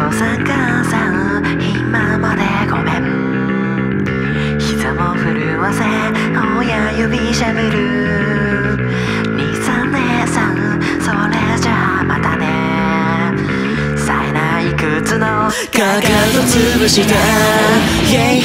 父さん母さん今までごめん。膝も震わせ親指しゃぶる。兄さん姉さんそれじゃあまたね。冴えない靴のかかと潰した、yeah。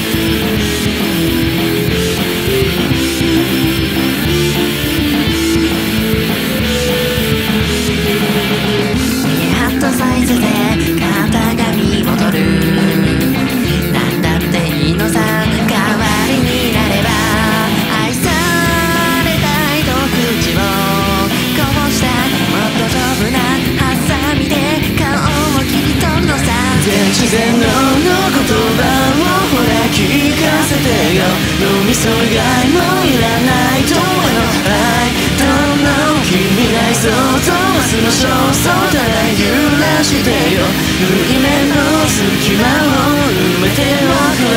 サイズで型が見戻る。なんだっていいのさ、代わりになれば。愛されたいと口をこぼした。もっと丈夫なハサミで顔を切り取るのさ。自然の言葉をほら聞かせてよ。脳みそ以外もいらないと思うの。I don't know 君内臓と明日の焦燥ただ揺らしてよ。縫い目の隙間を埋めておく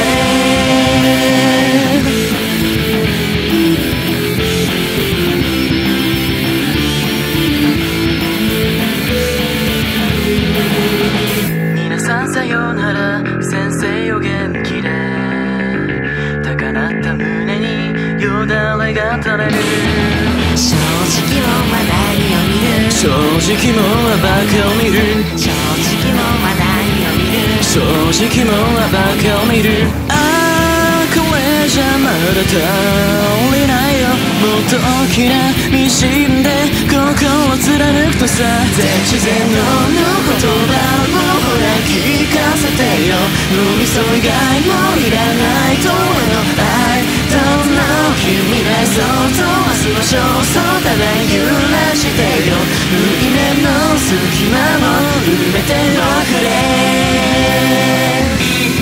れ。皆さんさようなら、先生お元気で。高鳴った胸によだれが垂れる。正直も話題を見る。正直もバカを見る。正直も話題を見る。正直もバカを見る。ああこれじゃまだ足りないよ。もっと大きなミシンでここを貫くとさ。自然の言葉をほら聞かせてよ。脳みそ以外もいらないと思うの。I don't know 君内臓と明日の焦燥ただ揺らしてよ。縫い目の隙間を埋めておくれ。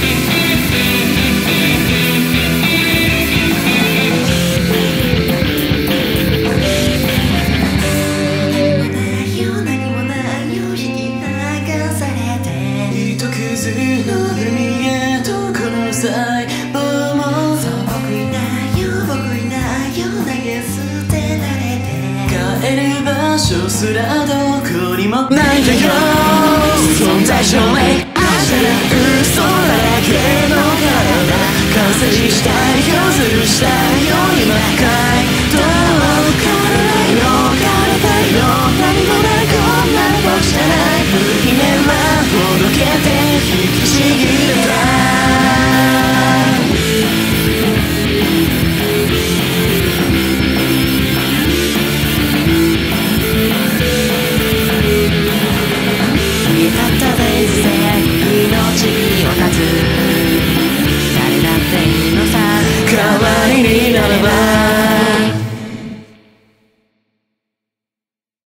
すらどこにもないんだよ。存在証明明日な嘘だらけの体完成したいよ、ずるしたいよ。今回どうからないよ、からたいよ。何もないこんな僕じゃない。夢はほどけて引きちぎれた。たったデイズで